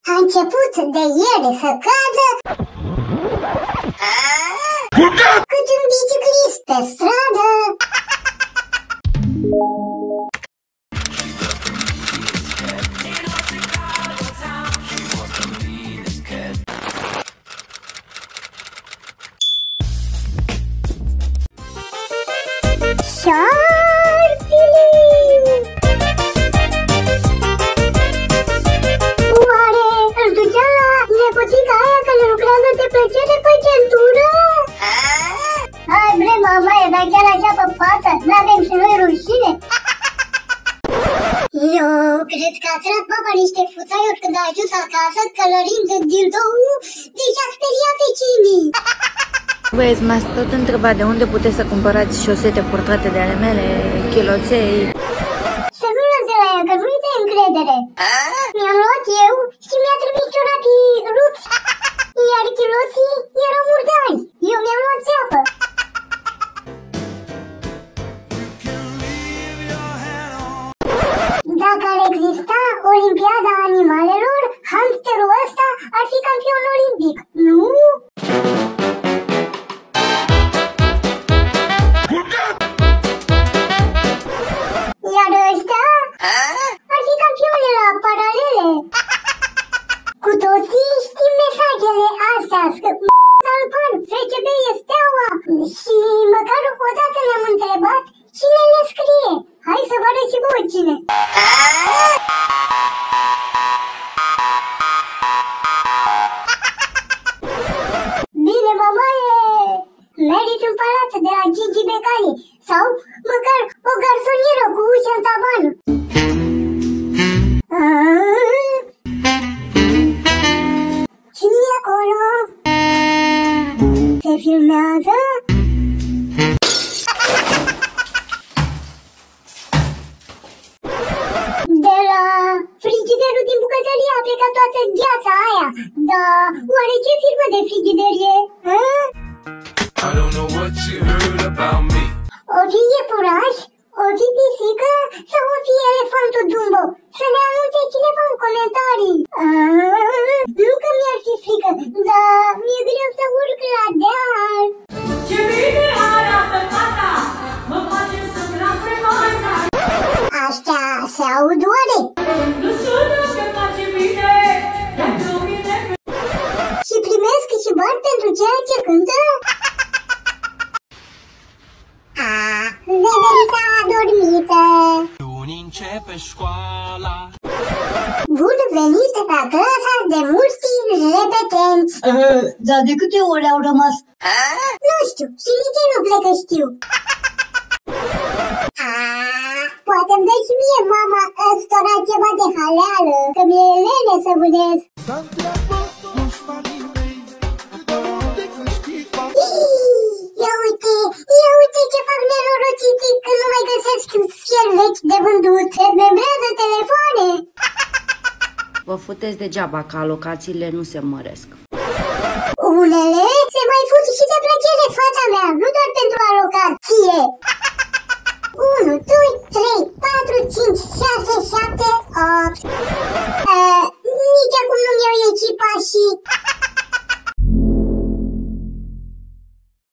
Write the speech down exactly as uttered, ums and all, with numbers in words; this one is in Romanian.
A început de ieri să cadă cât un biciclist pe stradă. Șarpile! Oare îl ducea la nepoțica aia care lucrează de plăcere pe centură? Hai bre, mamaie, dar chiar așa pe față, n-avem și noi rușine? Eu cred că a tras mama niște fuțaiuri când a ajuns acasă, călărind de dildo, deci a speriat vecinii. Băieți, m-ați tot întrebat de unde puteți să cumpărați șosete purtate de ale mele, chiloței. Să nu lăs de la ea, că nu-i de încredere. Mi-am luat eu și mi-a trimis ciorapii rupți, iar chiloții erau murdari. Eu mi-am luat țeapă. Dacă ar exista Olimpiada Animalelor, hamsterul ăsta ar fi campion olimpic, nu? Iar ăsta ar fi campioane la paralele. Cu toții știm mesajele astea, Talpan, F C B e steaua. Și măcar o dată ne-am întrebat cine le scrie. Hai să vă arăt și voi cine. Bine, mamaie, meriți un palat de la Gigi Becali sau măcar o garsonieră cu ușă în tavan. Cine-i acolo? Se filmează? De la frigiderul din bucătărie a plecat toată gheața aia. Dar oare ce firmă de frigider e? I don't know what you heard about me. O fi iepuraș, o fi pisică sau o fi elefantul Dumbo? Să ne anunțe cineva în comentarii. Aaaa, nu că mi-ar fi frică, dar mi-e greu să urc la deal. Ce bine arată tata! Mă face să trag pe masă! Astea se aud oare? Nu sună că face bine! Pentru mine! Și primesc și bani pentru ceea ce cântă? Ah, veverița adormită! Luni începe școala. Bun venit la clasa de mulți repetenți! Uh, dar de câte ore au rămas? Nu știu, și nici nu cred că știu. Ah, poate-mi dă și mie, mama, ăstora ceva de haleală, că mi-e lene să vânez. Ia uite, ia uite ce fac nenorociții când nu mai găsesc fier vechi de vândut. Dezmembrează telefoane. Vă futeți degeaba că alocațiile nu se măresc. Unele se mai fut și de plăcere, fata mea, nu doar pentru alocație.